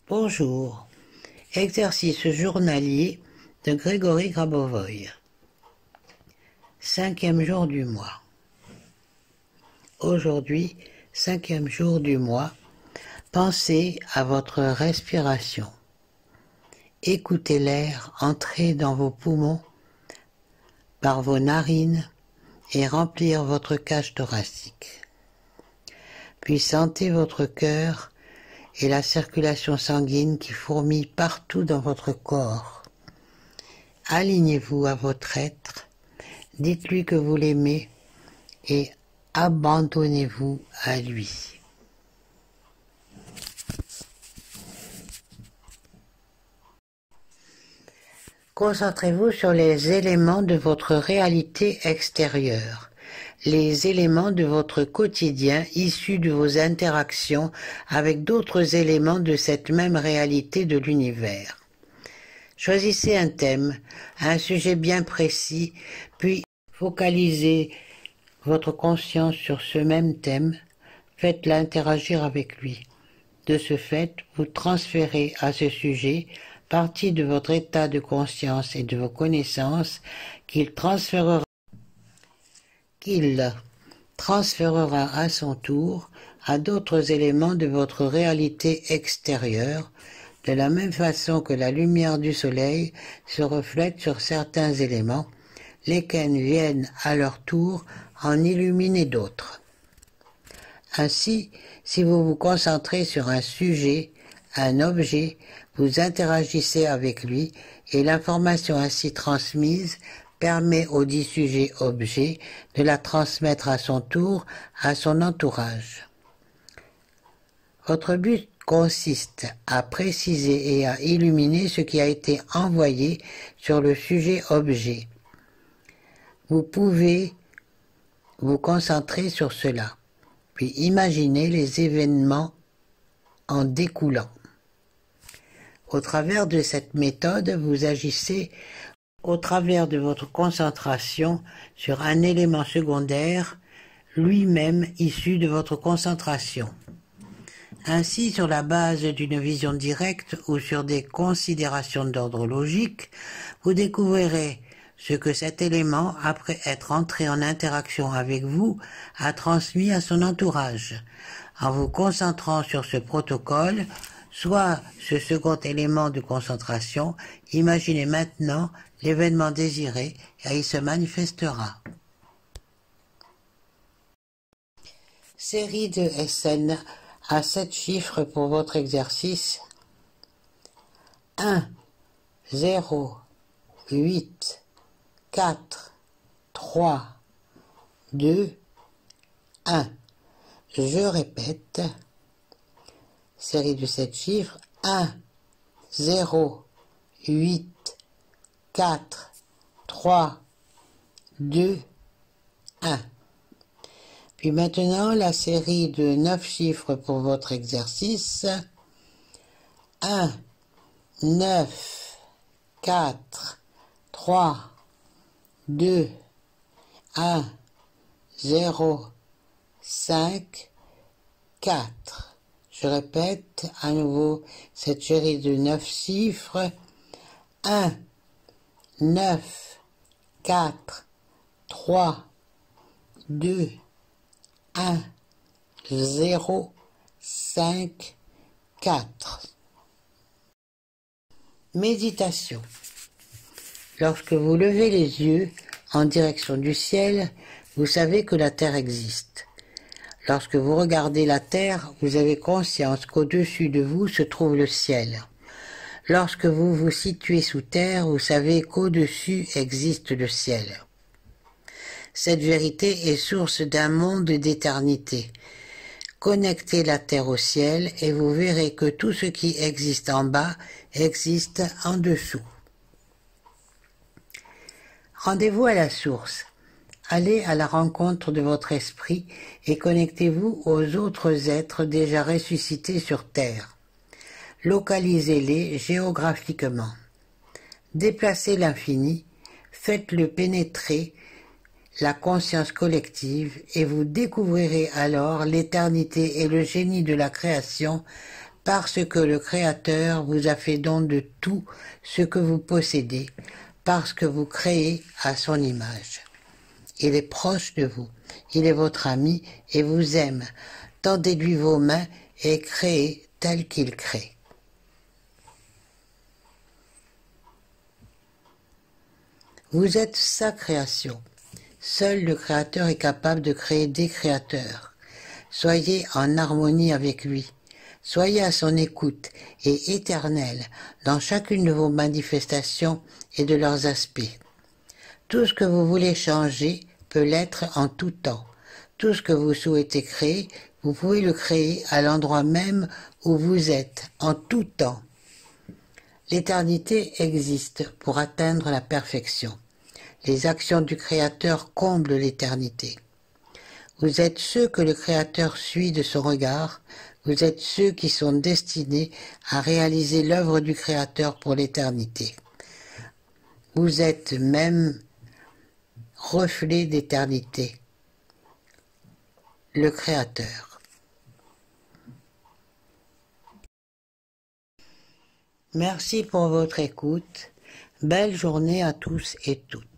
Bonjour. Exercice journalier de Grégory Grabovoy. 5e jour du mois. Aujourd'hui, 5e jour du mois, pensez à votre respiration. Écoutez l'air entrer dans vos poumons par vos narines et remplir votre cage thoracique. Puis sentez votre cœur et la circulation sanguine qui fourmille partout dans votre corps. Alignez-vous à votre être, dites-lui que vous l'aimez et abandonnez-vous à lui. Concentrez-vous sur les éléments de votre réalité extérieure, les éléments de votre quotidien issus de vos interactions avec d'autres éléments de cette même réalité de l'univers. Choisissez un thème, un sujet bien précis, puis focalisez votre conscience sur ce même thème, faites-la interagir avec lui. De ce fait, vous transférez à ce sujet partie de votre état de conscience et de vos connaissances qu'il transférera à son tour à d'autres éléments de votre réalité extérieure, de la même façon que la lumière du soleil se reflète sur certains éléments, lesquels viennent à leur tour en illuminer d'autres. Ainsi, si vous vous concentrez sur un sujet, un objet, vous interagissez avec lui et l'information ainsi transmise permet au dit sujet-objet de la transmettre à son tour à son entourage. Votre but consiste à préciser et à illuminer ce qui a été envoyé sur le sujet-objet. Vous pouvez vous concentrer sur cela, puis imaginer les événements en découlant. Au travers de cette méthode, vous agissez au travers de votre concentration sur un élément secondaire, lui-même issu de votre concentration. Ainsi, sur la base d'une vision directe ou sur des considérations d'ordre logique, vous découvrirez ce que cet élément, après être entré en interaction avec vous, a transmis à son entourage. En vous concentrant sur ce protocole, soit ce second élément de concentration, imaginez maintenant l'événement désiré et il se manifestera. Série de SN à 7 chiffres pour votre exercice. 1, 0, 8, 4, 3, 2, 1. Je répète. Série de 7 chiffres, 1, 0, 8, 4, 3, 2, 1. Puis maintenant, la série de 9 chiffres pour votre exercice. 1, 9, 4, 3, 2, 1, 0, 5, 4. Je répète à nouveau cette série de 9 chiffres. 1, 9, 4, 3, 2, 1, 0, 5, 4. Méditation. Lorsque vous levez les yeux en direction du ciel, vous savez que la Terre existe. Lorsque vous regardez la terre, vous avez conscience qu'au-dessus de vous se trouve le ciel. Lorsque vous vous situez sous terre, vous savez qu'au-dessus existe le ciel. Cette vérité est source d'un monde d'éternité. Connectez la terre au ciel et vous verrez que tout ce qui existe en bas existe en dessous. Rendez-vous à la source. Allez à la rencontre de votre esprit et connectez-vous aux autres êtres déjà ressuscités sur Terre. Localisez-les géographiquement. Déplacez l'infini, faites-le pénétrer la conscience collective et vous découvrirez alors l'éternité et le génie de la création parce que le Créateur vous a fait don de tout ce que vous possédez, parce que vous créez à son image. Il est proche de vous, il est votre ami et vous aime. Tendez-lui vos mains et créez tel qu'il crée. Vous êtes sa création. Seul le Créateur est capable de créer des créateurs. Soyez en harmonie avec lui. Soyez à son écoute et éternel dans chacune de vos manifestations et de leurs aspects. Tout ce que vous voulez changer peut l'être en tout temps. Tout ce que vous souhaitez créer, vous pouvez le créer à l'endroit même où vous êtes, en tout temps. L'éternité existe pour atteindre la perfection. Les actions du Créateur comblent l'éternité. Vous êtes ceux que le Créateur suit de son regard, vous êtes ceux qui sont destinés à réaliser l'œuvre du Créateur pour l'éternité. Vous êtes même reflet d'éternité, le Créateur. Merci pour votre écoute. Belle journée à tous et toutes.